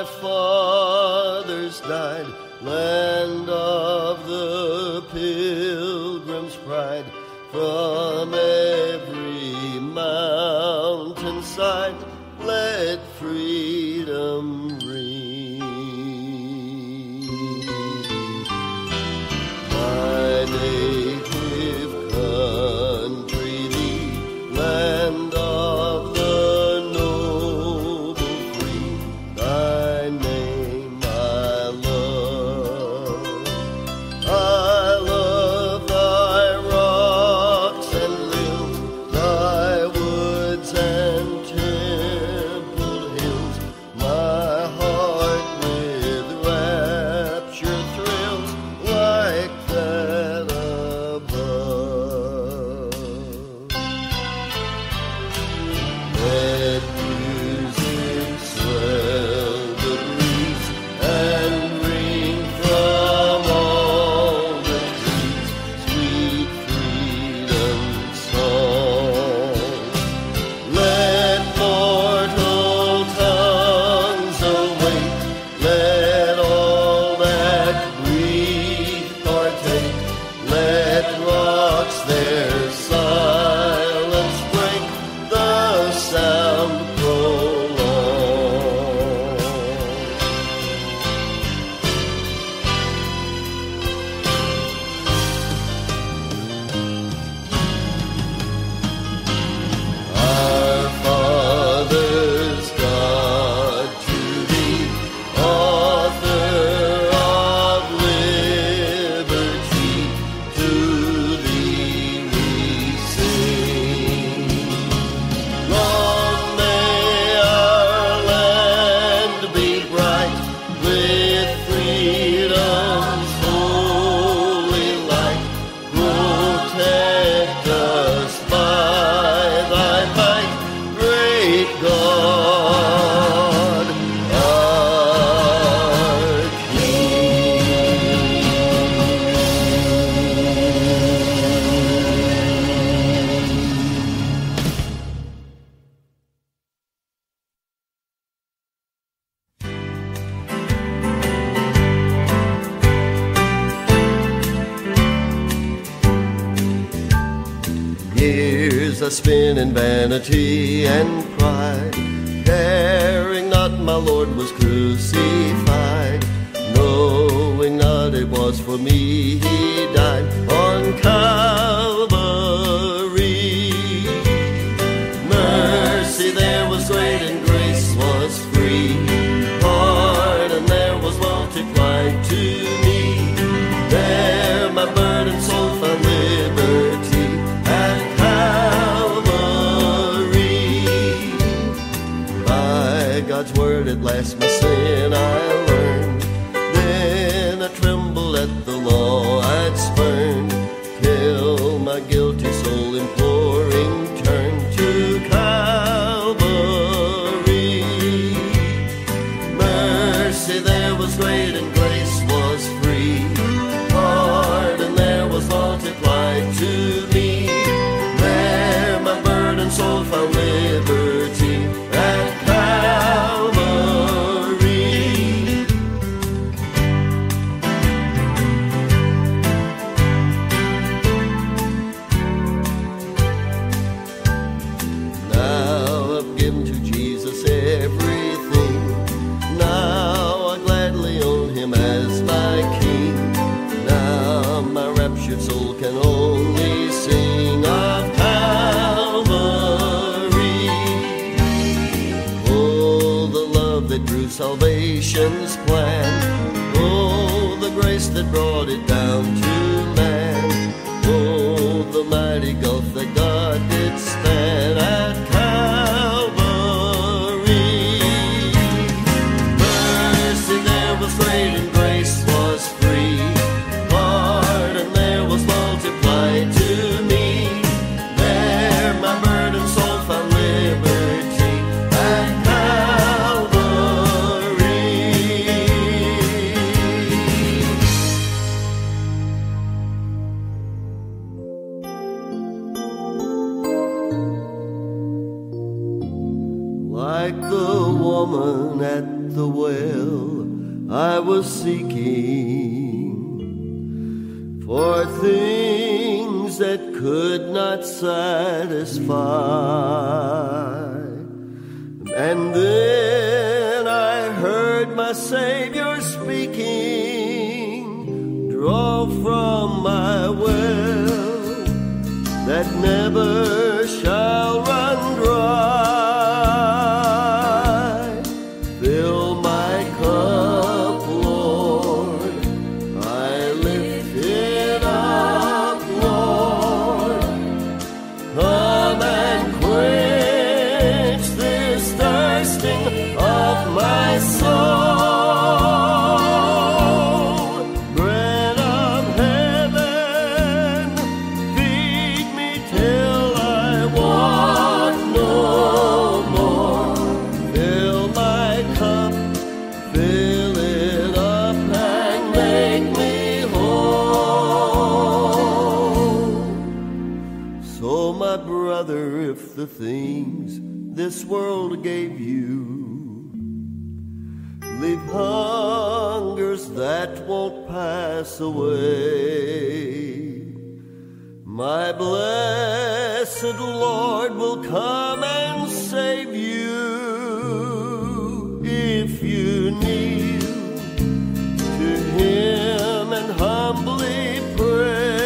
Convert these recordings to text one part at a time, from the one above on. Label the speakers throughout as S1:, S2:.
S1: fathers died, land of the Pilgrim's pride, from every mountainside, let freedom ring. My native country, the land of the noble free, thy name I love. I love thy rocks and hills, thy woods and templed hills. My heart with rapture thrills like that above. Let music swell the breeze and ring from all the trees, sweet freedom song. Let mortal tongues awake, let all that breathe partake, let rocks their silence break, the sound prolong. Our fathers, God, to thee, author of liberty, to thee we sing. Long may our land be bright with freedom's holy light. Protect us by thy might, great God, our King. Years I spent in vanity and pride, caring not my Lord was crucified, knowing not it was for me he died on Calvary. Mercy there was great and grace was free, pardon there was multiplied to me. There my burdened soul found liberty at Calvary. By God's word at last my sin I learned, then I trembled at the law I'd spurned, till my guilty soul imploring turned to Calvary. Mercy there was great and grace was free, pardon there was multiplied to me. There my burdened soul found liberty at Calvary. Now I've given to Jesus everything, now I gladly own him as my King. Now my raptured soul can only sing of Calvary. Oh, the love that drew salvation's plan, oh, the grace that brought it down to man, oh, the mighty gulf that God did span at Calvary. Mercy there was great and grace was free, pardon there was multiplied to me. There my burdened soul found liberty at Calvary. well I was seeking for things that could not satisfy. And then I heard my Savior speaking, draw from my well that never shall run dry. Fill my cup, Lord, I lift it up, Lord. Come and quench this thirsting of my soul. Bread of heaven, feed me till I want no more. Fill my cup, fill it up and make me whole. So my brother, if the things this world gave you leave hungers that won't pass away, my blessed Lord will come and save you if you kneel to Him and humbly pray.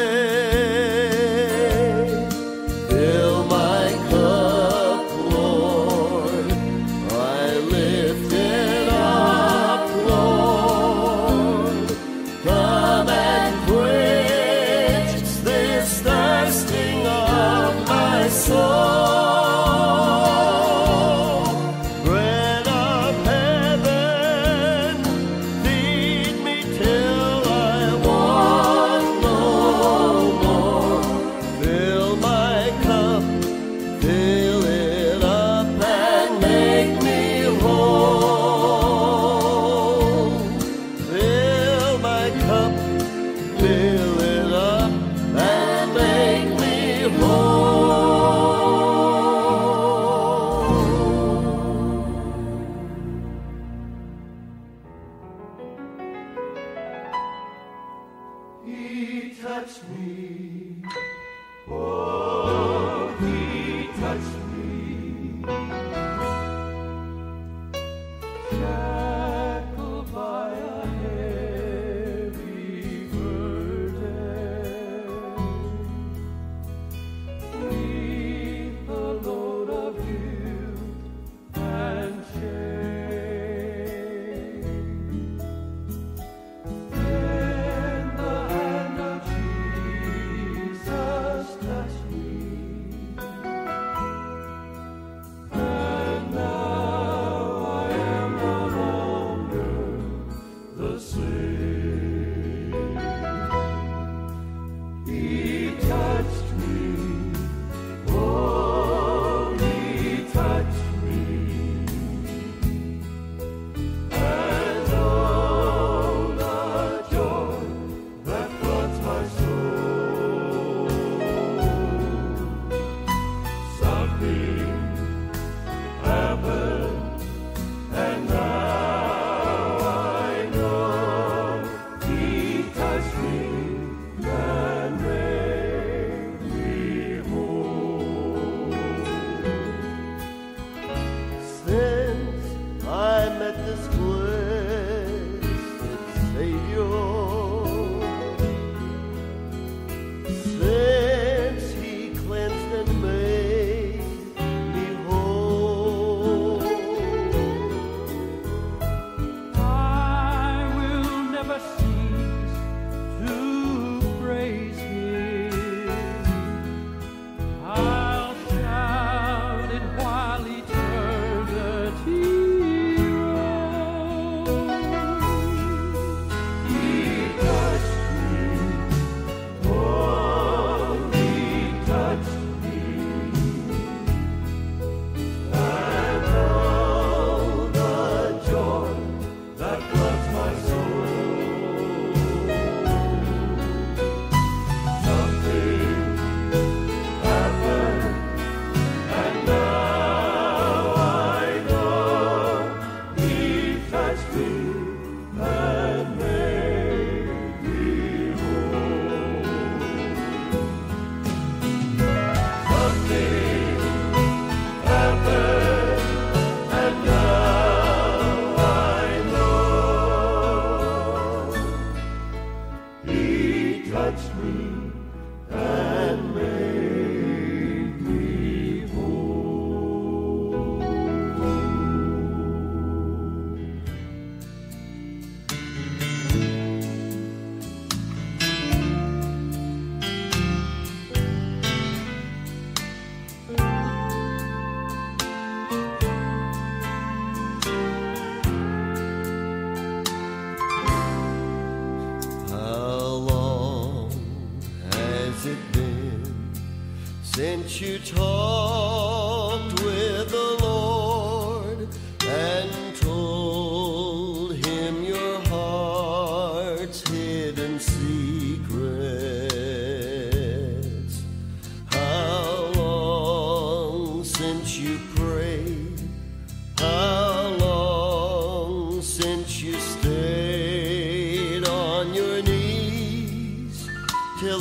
S1: Fill my cup, Lord, I lift it up, Lord. Come and quench this thirsting of my soul. Bread of heaven, feed me till I want no more. Fill my cup, fill it up and make me whole. Fill my cup, fill it up and make me whole. He touched me, oh, He touched me. Shackled by a heavy burden, beneath the load of guilt and shame. Then the hand of Jesus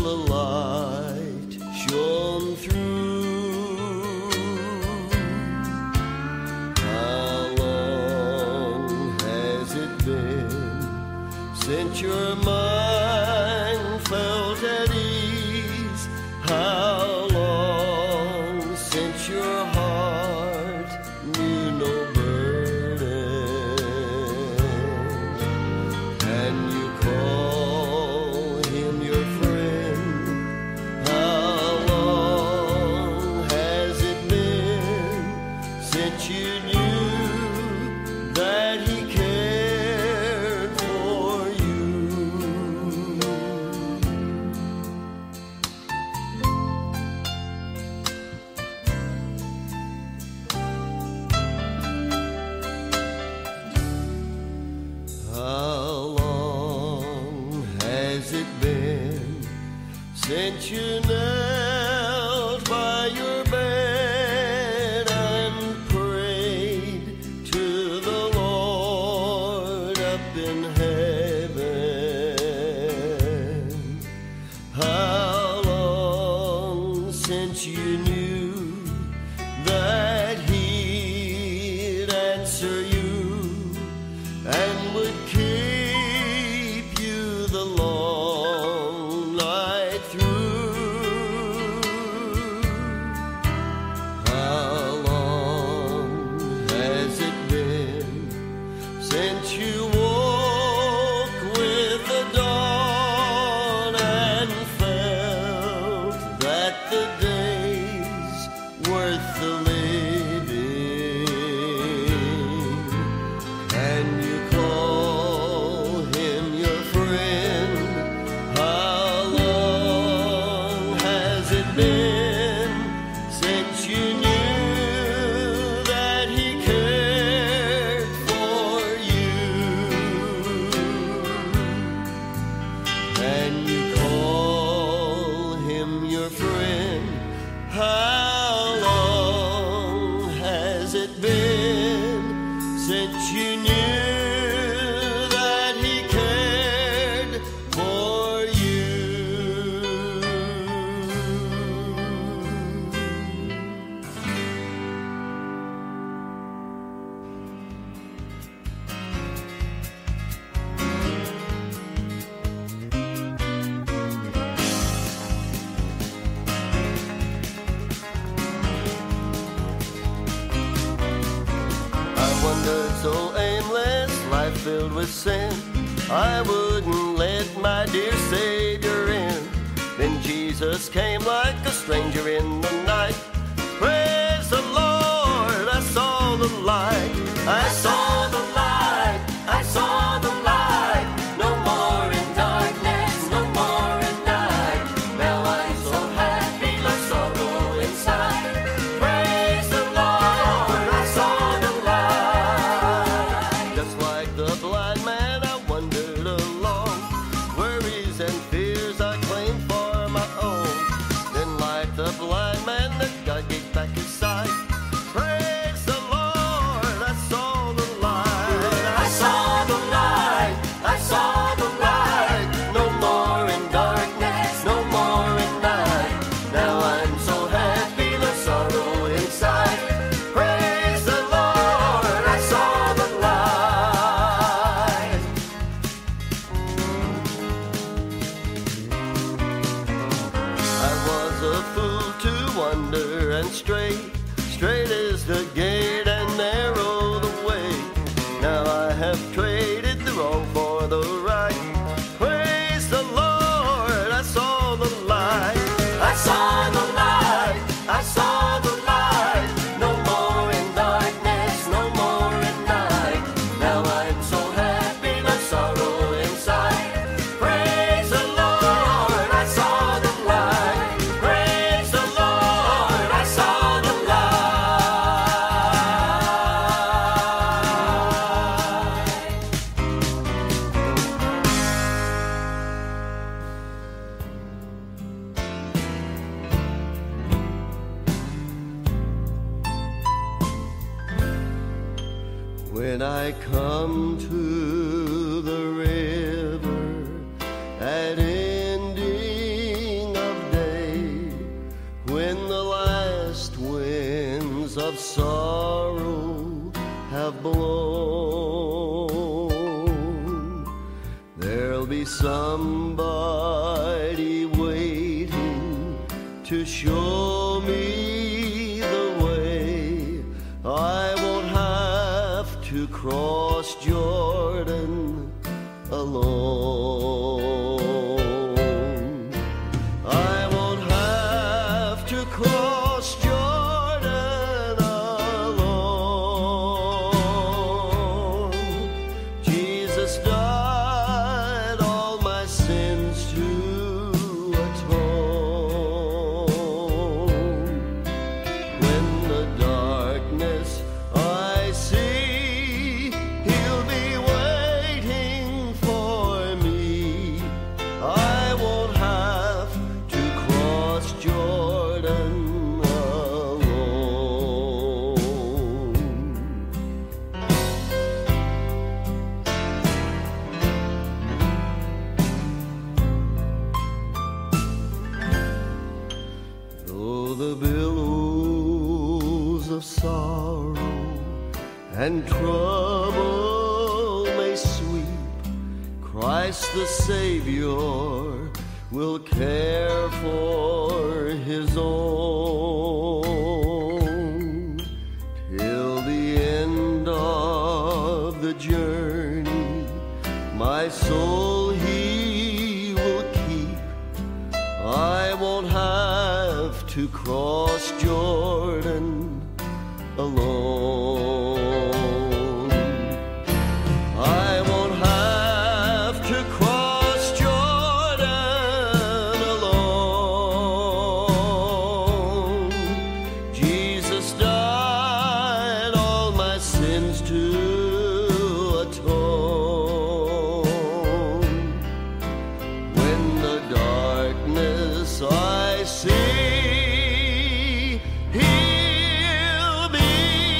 S1: the light shone through. How long has it been since your mind felt at ease? How long since your heart knew no burden? And you call him your friend? How long has it been since you knew that he cared for you? How long has it been since you knelt by your bed and prayed to the Lord up in heaven? How long since you knew that he'd answer you and would keep you the long night through? How long has it been since you woke with the dawn and felt that the day's worth the living? And you call him your friend? How long has it been since you knew that he cared for you? And you call him your friend? How long has it been since you knew that he cared for you? I wandered so aimless, life filled with sin, I wouldn't let my dear Savior in. Then Jesus came like a stranger in the night. Praise the Lord, I saw the light. I saw the light, I saw the light. No more in darkness, no more in night. Now I'm so happy, no sorrow inside. Praise the Lord, I saw the light. Just like the blind man, I wandered along. Worries and fears I claimed for my own. Then like the blind man, that God gave back his sight. Praise the Lord, I saw the light. I saw the light, I saw the light. No more in darkness, no more in night. Now I'm so happy, no sorrow inside. Praise the Lord, I saw the light. sorrow have blown, there'll be somebody waiting to show me the way. I won't have to cross Jordan alone. I won't have to cross Jordan alone. Jesus died all my sins to atone. When the darkness I see, He'll be waiting for me. I won't have to cross Jordan alone. Though the billows of sorrow and trouble may sweep, Christ the Savior will care for His own. Till the end of the journey, my soul He will keep. I won't have to cross Jordan alone. I won't have to cross Jordan alone. Jesus died all my sins to atone. When the darkness I see, He'll be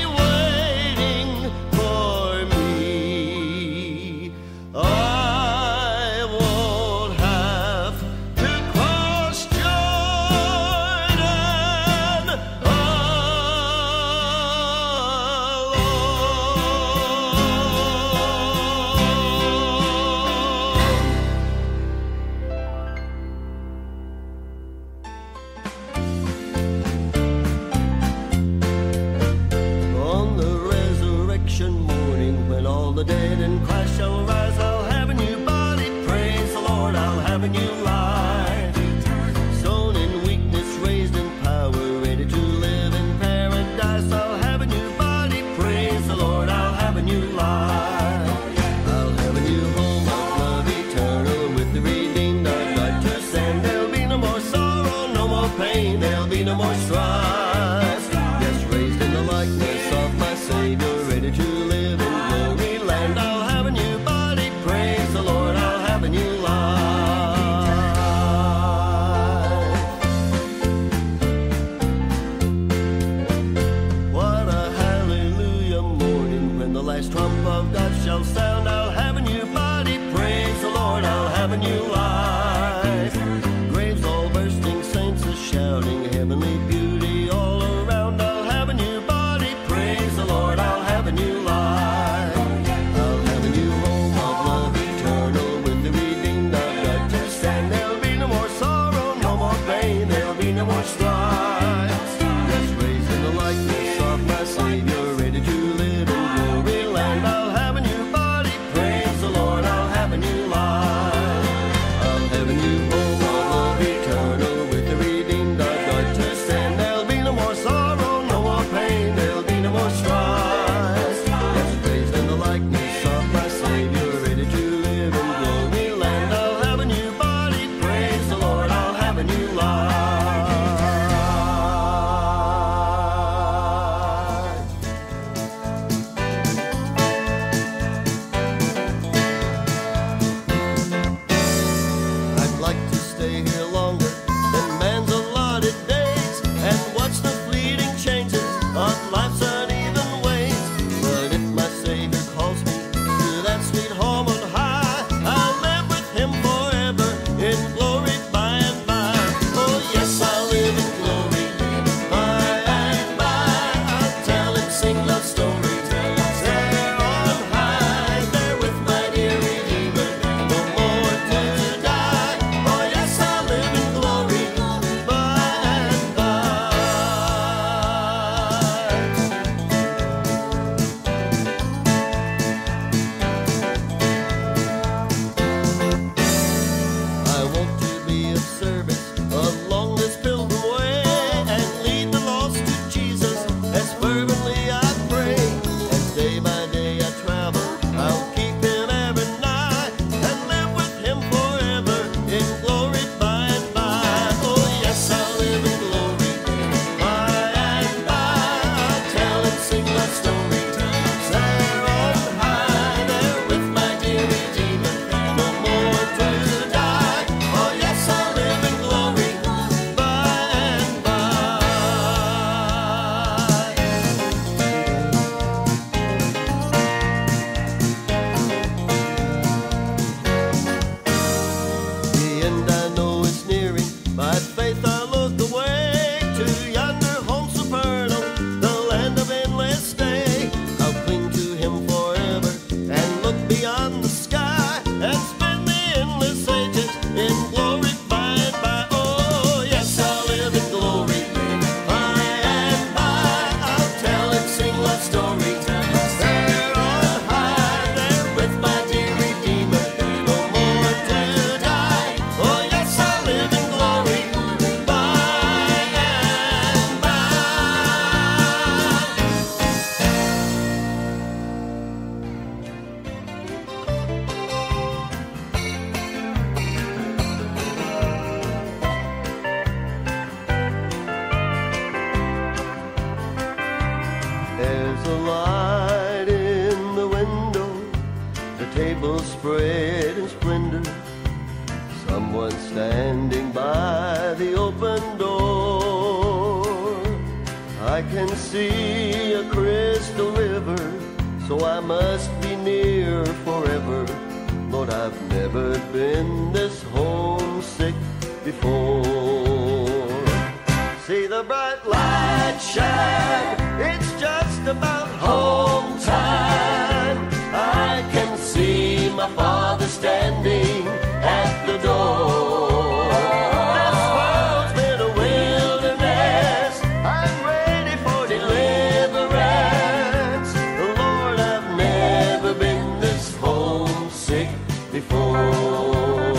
S1: spread in splendor, someone standing by the open door. I can see a crystal river, so I must be near forever. Lord, I've never been this homesick before. See the bright light shine, it's just about home time. I can see my Father standing at the door. This world's been a wilderness, I'm ready for deliverance. Lord, I've never been this homesick before.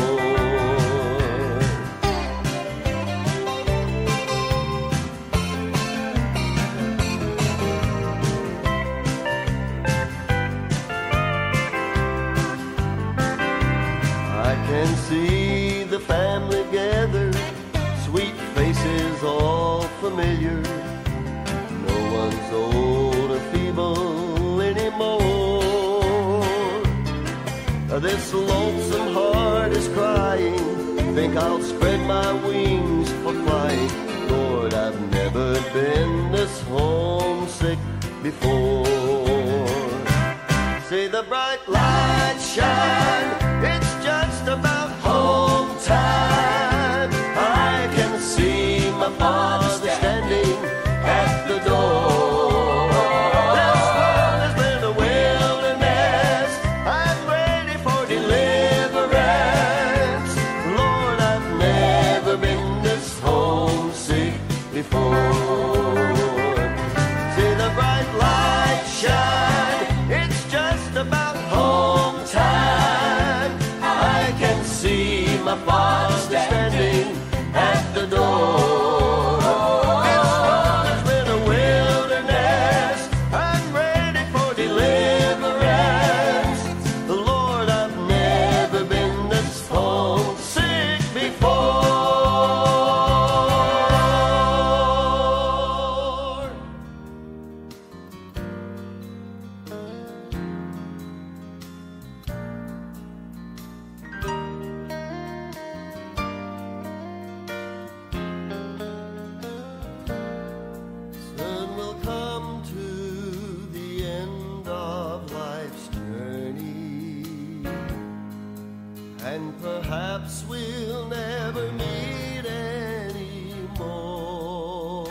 S1: I can see the family gathered, sweet faces all familiar. No one's old or feeble anymore. This lonesome heart is crying, think I'll spread my wings for flying. Lord, I've never been this homesick before. See the bright light shine, it's just about home time. I can see my Father standing at the door. This world has been a wilderness, I'm ready for deliverance. Lord, I've never been this homesick before. See the bright light shine, it's just about home time. I can see my Father standing at the door. This world has been a wilderness, I'm ready for deliverance. Lord, I've never been this homesick before. Soon we'll come to the end of life's journey, and perhaps we'll never meet anymore,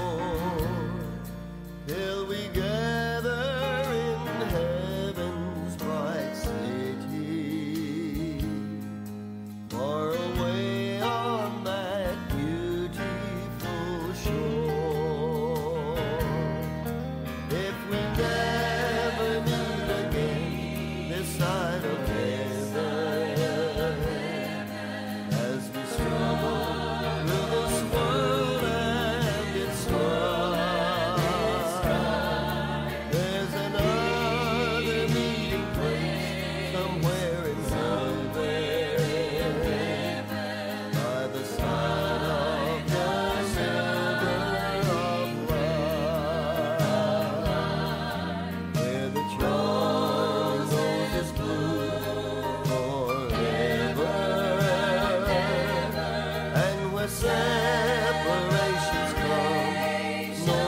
S1: till we gather in heaven's bright city, far away on that beautiful shore. If we never meet again this side of heaven, as we struggle through this world and its strife, there's another meeting place somewhere in heaven, by the side of the river of life, where the charm rose is blue forever, and where separations come no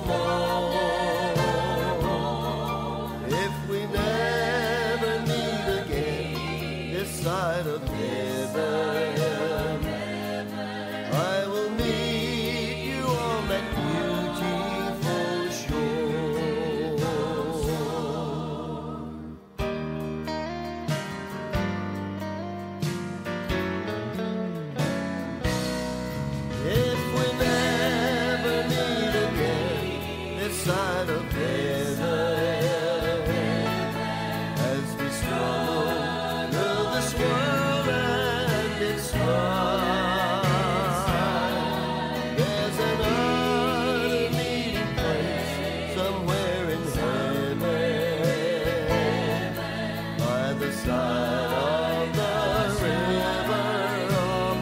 S1: more. If we never meet again this side of heaven, I will meet you on that beautiful shore. If we never meet again this side of heaven, as we struggle through this world and its strife, there's another meeting place somewhere in heaven, by the side of the river of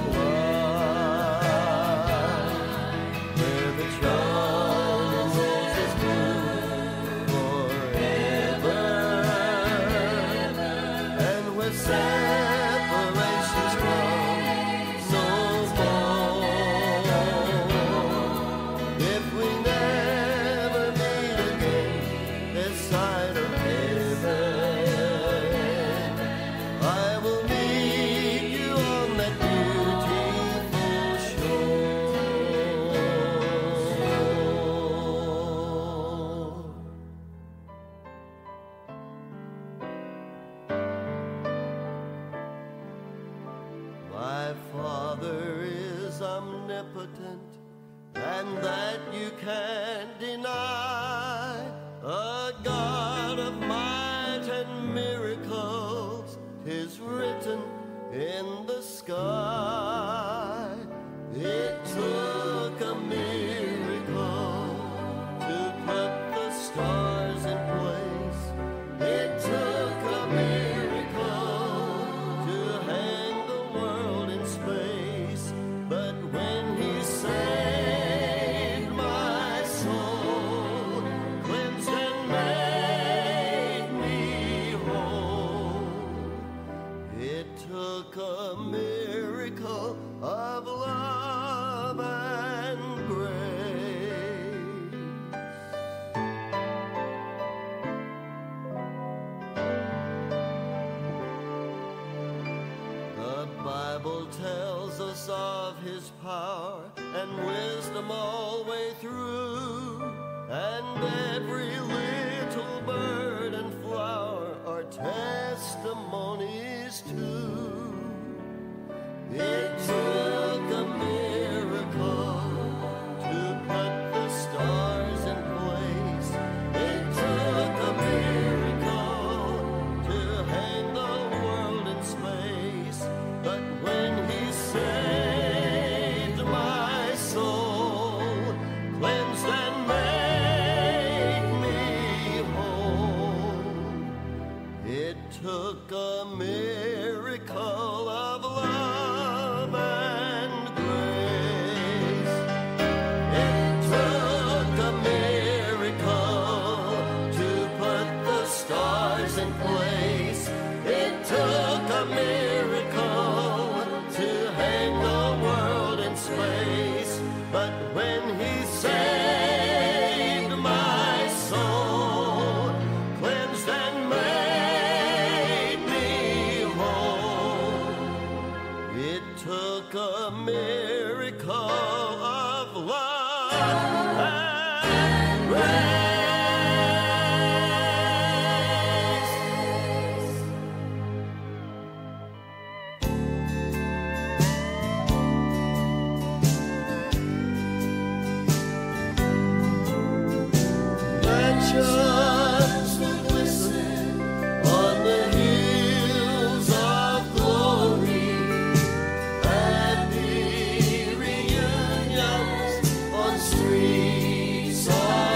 S1: life, where the charm rose is blue forever, and we're sad. My Father is omnipotent, and that you can't deny. A God of might and miracles is written in the sky. It took a miracle to put the stars in place. It took a miracle to hang the world in space. But when he saved my soul, cleansed and made me whole, it took a miracle of love and grace. The Bible tells us of his power and wisdom all the way through, and every little bird and flower are testimonies too. It took a miracle to put the stars in place. It took a miracle to hang the world in space. But when he saved my soul, cleansed and made me whole, it took a miracle of love and grace. It took a miracle to put the stars in place. It took a miracle to hang the world in space. But when he saved my soul, cleansed and made me whole, it took a miracle of love and grace. Mansions will glisten on the hills of glory. Happy reunions on streets of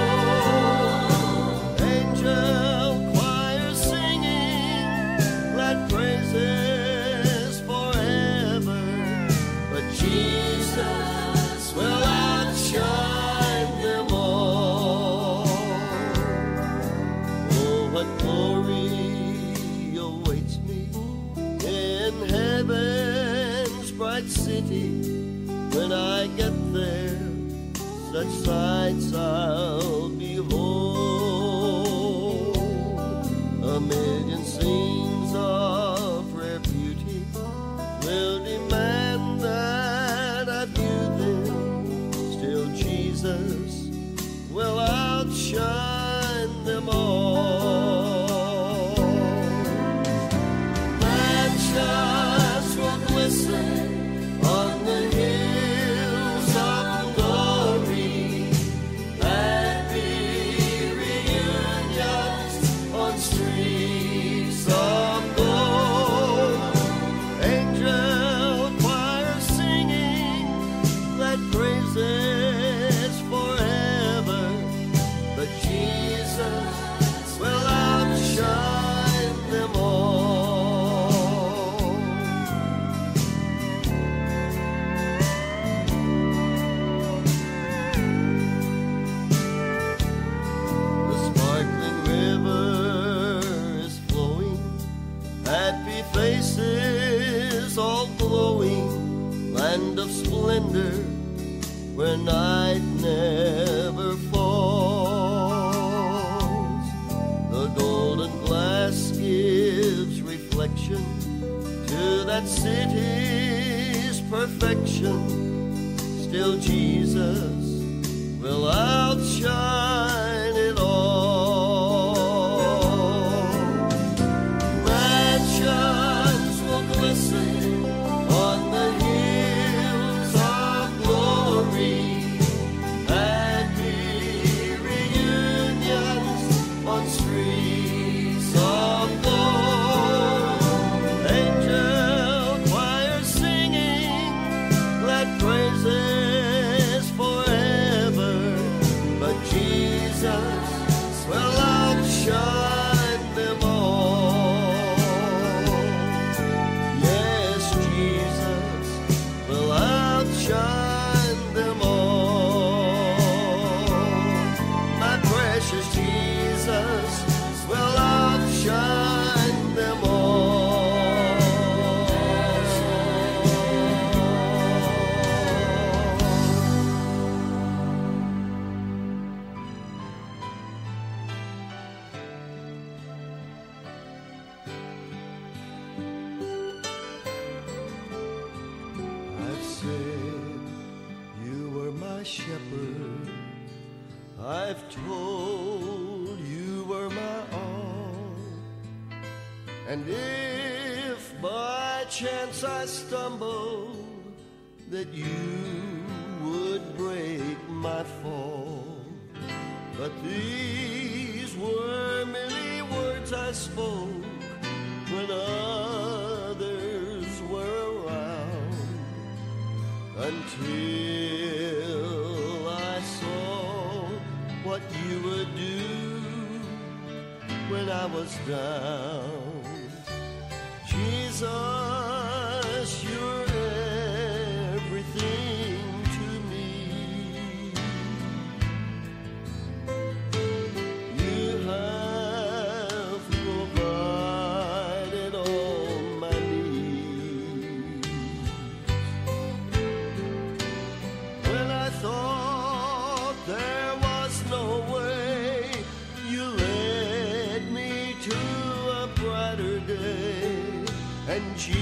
S1: gold. Angel choirs singing glad praises forever. But Jesus will outshine them all. Oh, what glory awaits me in heaven's bright city. When I get there, such sights I'll behold. A million scenes of rare beauty will demand that I view them. Still Jesus will outshine them all. Mansions will glisten on the hills of glory. Happy reunions on streets of gold. Angel choirs singing glad praises forever. But Jesus will outshine them all. The sparkling river is flowing, happy faces all glowing, land of splendor where night never falls. The golden glass gives reflection to that city's perfection. Still Jesus will outshine it all. Mansions will glisten on shepherd. I've told you were my all. And if by chance I stumbled, that you would break my fall. But these were merely words I spoke when others were around, until I saw what you would do when I was down. Jesus, you're everything to me. You have provided all my needs. When I thought there was no way, you led me to a brighter day. And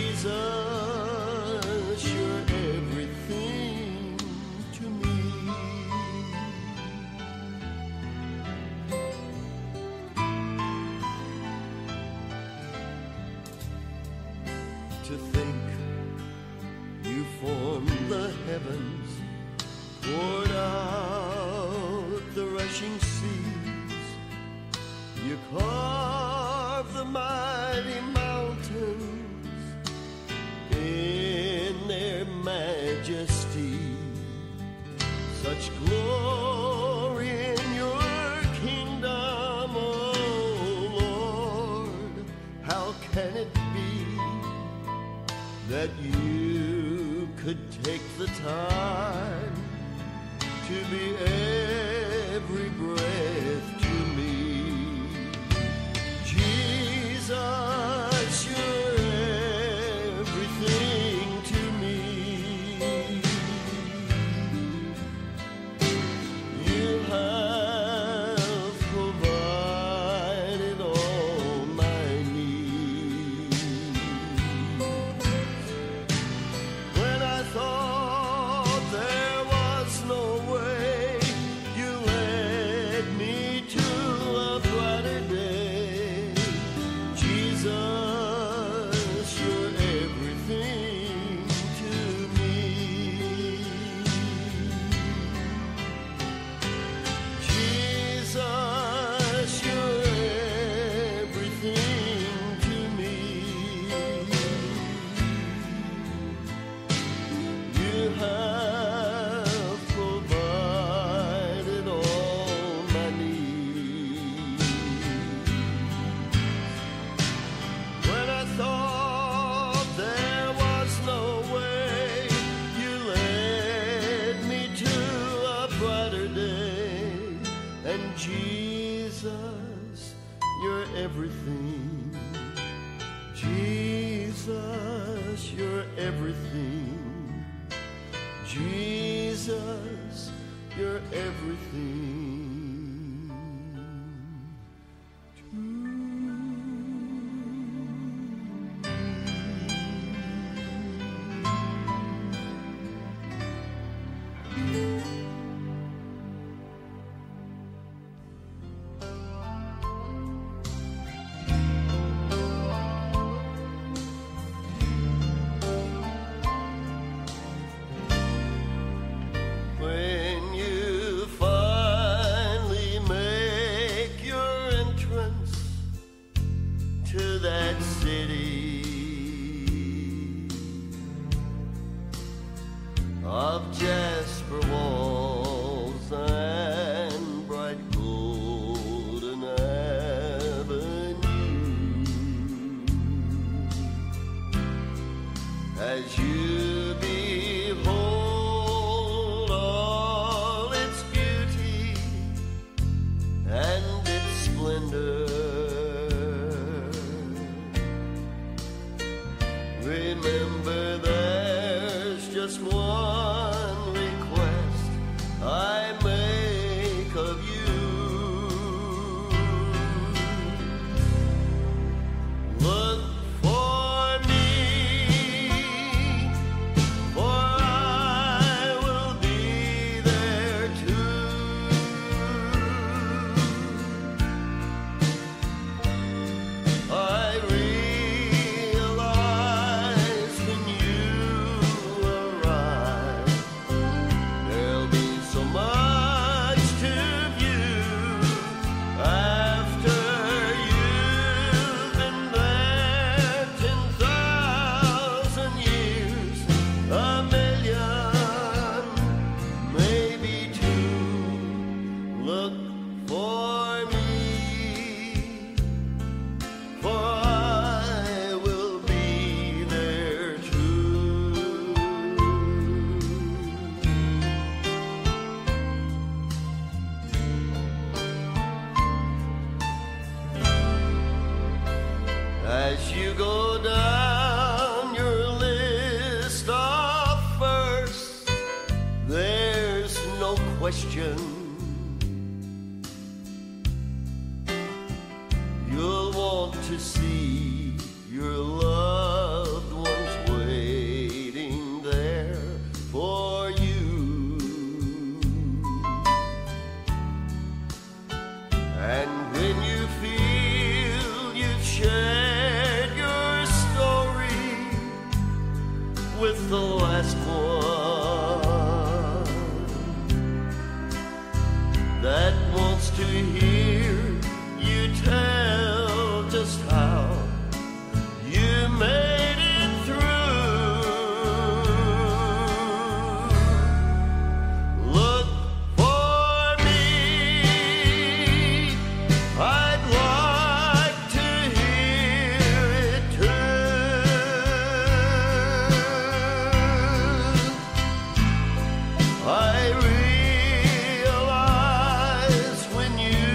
S1: Jesus, you're everything to me. To think you formed the heavens, poured out the rushing seas, you carved the mighty mountains in their majesty. Such glory in your kingdom, oh Lord. How can it be that you could take the time to be every breath to me? Jesus, you're everything to me. You have provided all my needs. When I thought there was no way, you led me to a brighter day. Jesus, you're everything to me. Jesus, you're everything to me. You have provided all my needs. When I thought there was no way, you led me to a brighter day. And Jesus, you're everything. Jesus, you're everything. Jesus, you're everything to me. When you finally make your entrance to that city of jasper walls and bright golden avenue, as you behold all its beauty and its splendor, remember there's just one request I make of you. Look for me, for I will be there. question, you'll want to see your loved ones waiting there for you. And when you feel you've shared your story with the last one that wants to hear you tell just how you made it through, look for me. I'd like to hear it too. I realize when you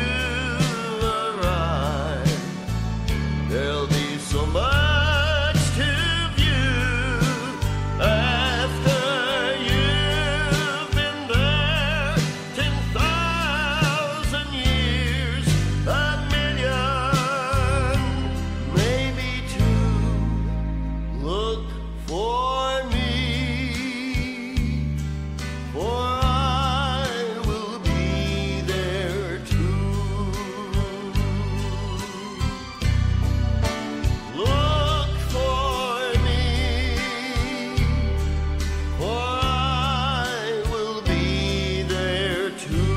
S1: arrive, there'll be so much to view after you've been there 10,000 years, a million, maybe two. Look for me, for I will be there too. Look for me, for I will be there too.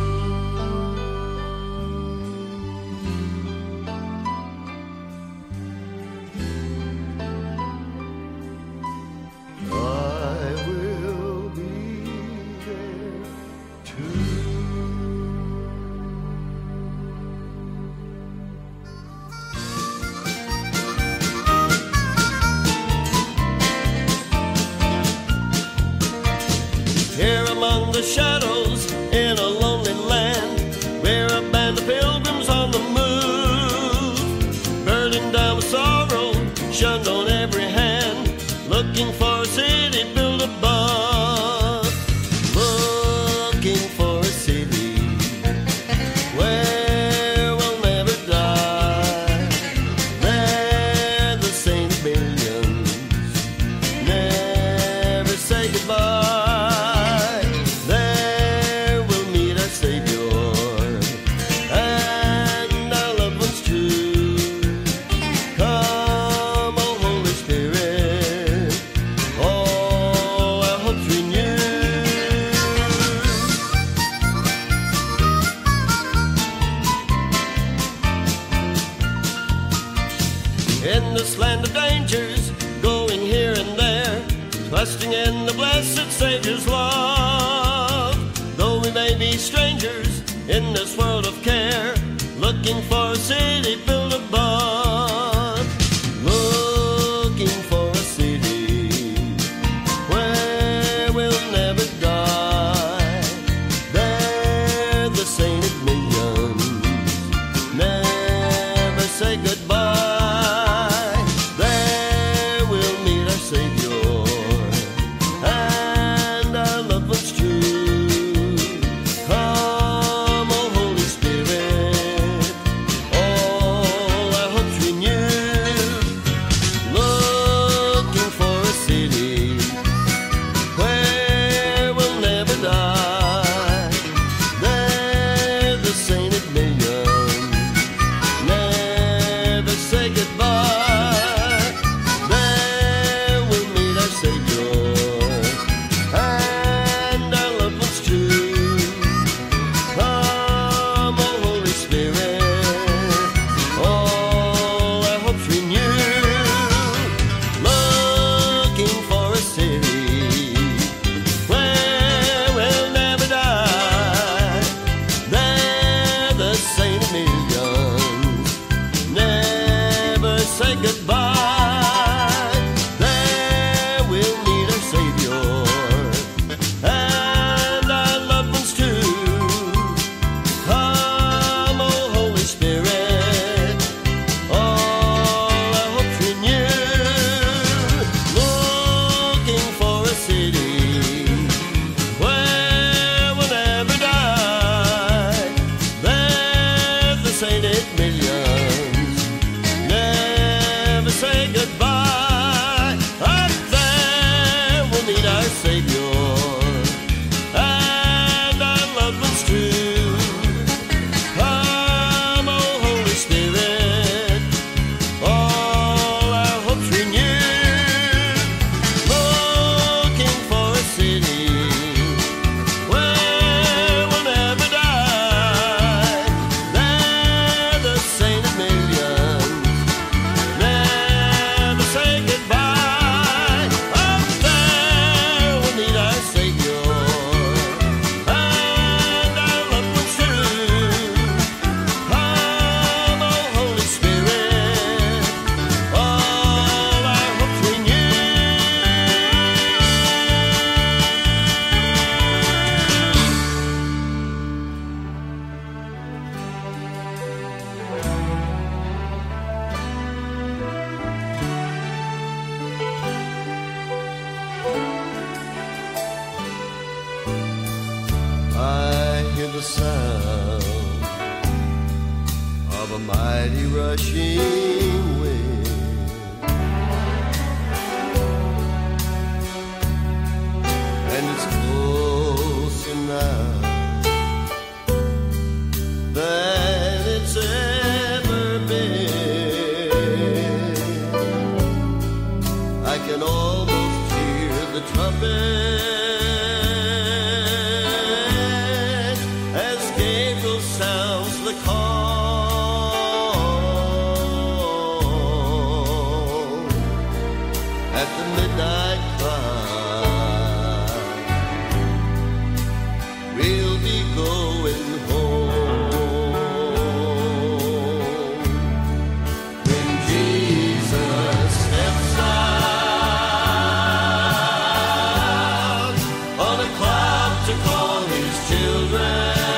S1: I will be there too. Here among the shadows in a lonely land, we're a band of pilgrims on the move, burdened down with sorrow, shunned on every hand, looking for a city built above, looking for a city where we'll never die. There the saint millions never say goodbye. There we'll meet our Savior and our loved ones too. Come, O Holy Spirit, all our hopes renew. In this land of dangers, going here and there, trusting in the blessed Savior's love. Though we may be strangers in this world of care, looking for a city built above, looking for a city where we'll never die. There the sainted millions never say goodbye. There we'll meet our Savior and our loved ones too. Come, O Holy Spirit, all sound of a mighty rushing wind, and it's closer now than it's ever been. I can almost hear the trumpet sounds the call at the midnight cry. We'll be going home when Jesus steps out on a cloud to call his children.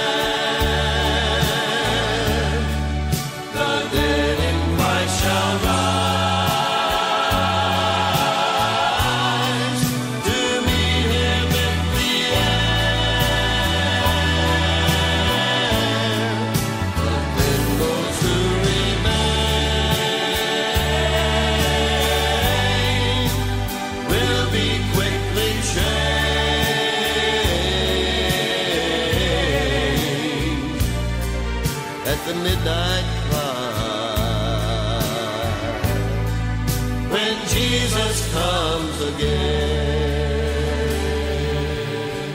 S1: The midnight cry when Jesus comes again.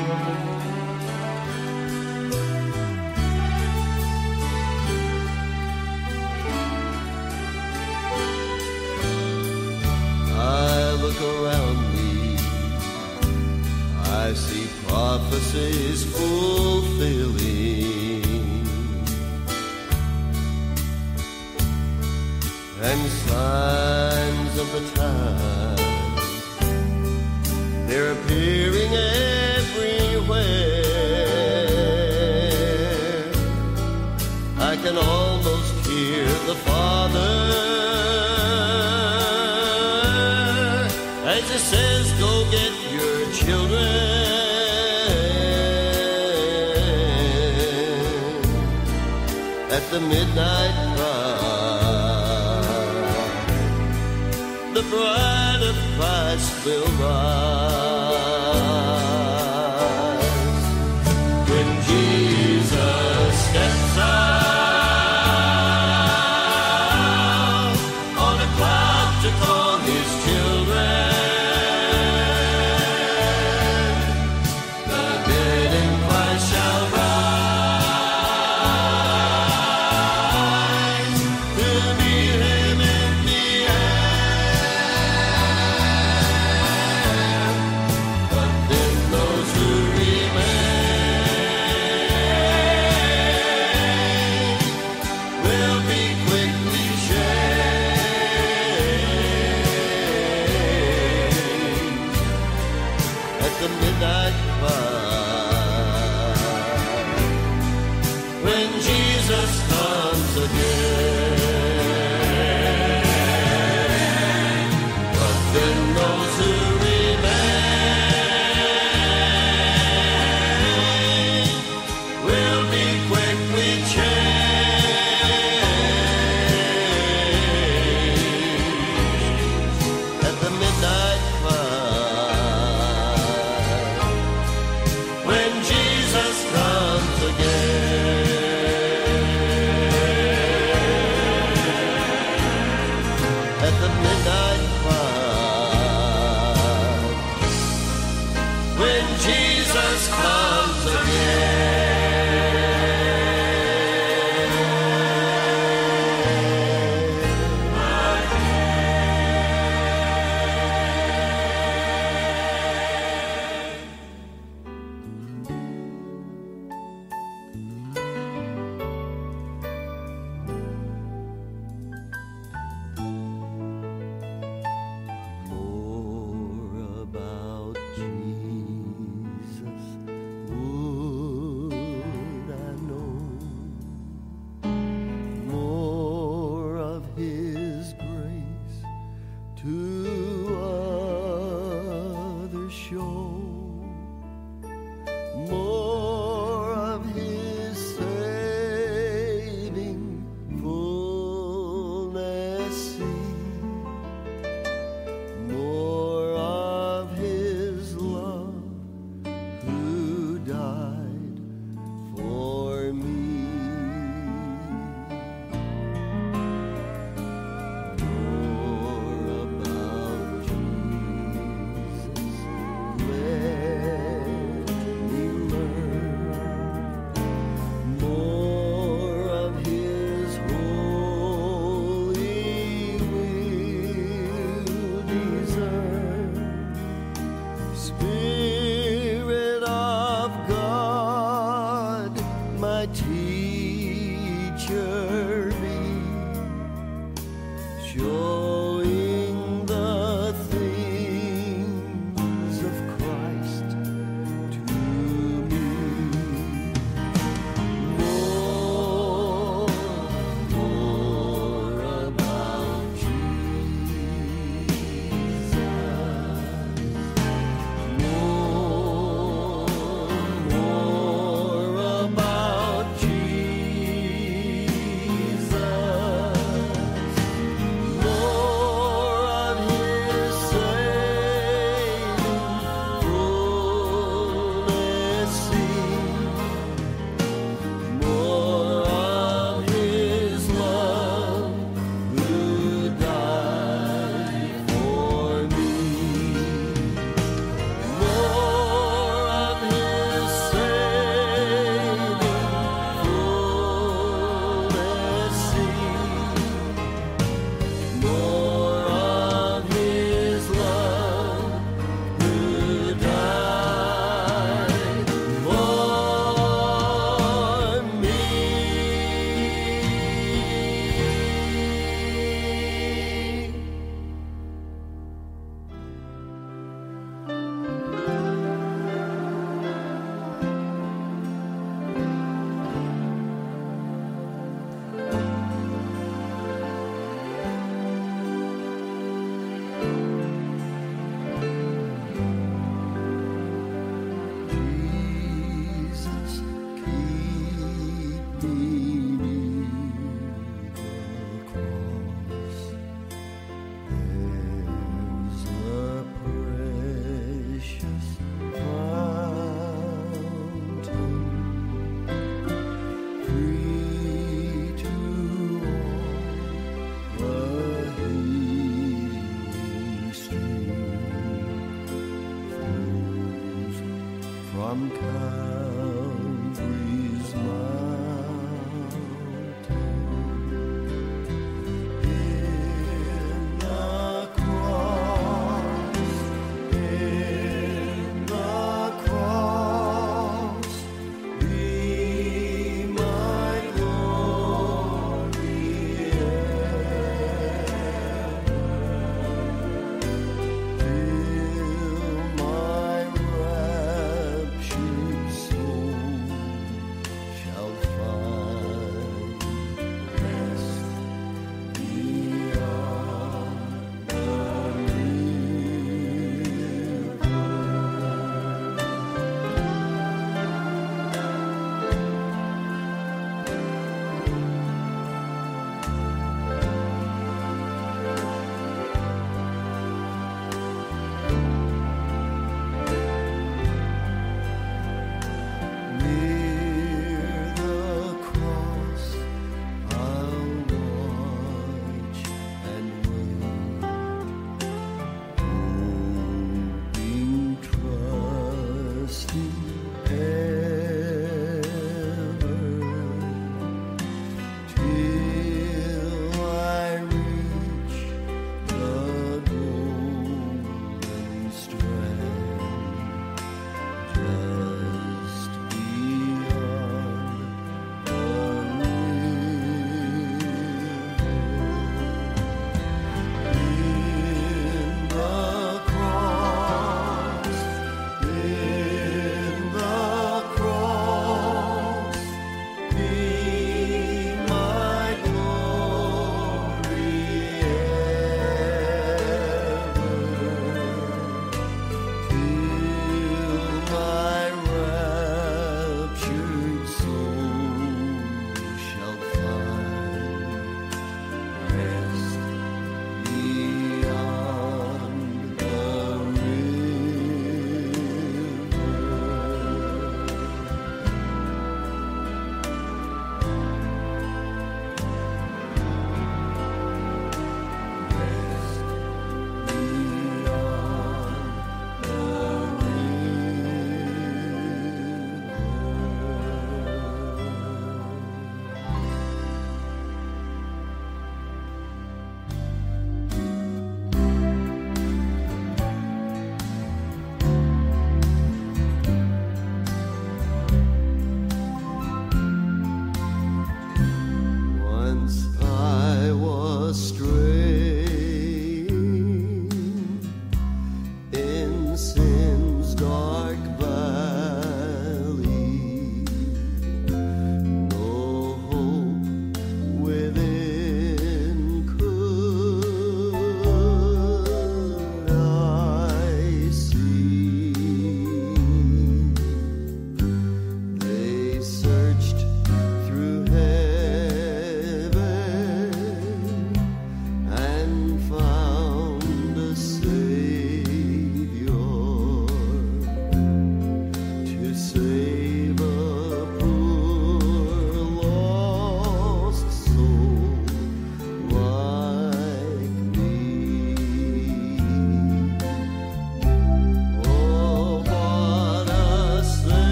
S1: I look around me, I see prophecies fulfilling and signs of the times, they're appearing everywhere. I can almost hear the Father as he says, go get your children at the midnight cry. The bride of Christ will rise when Jesus steps out on a cloud to call his children. The dead in Christ shall rise to meet him in the air. The midnight cry when Jesus comes again. But then those who remain will be quickly changed at the midnight cry I'm coming.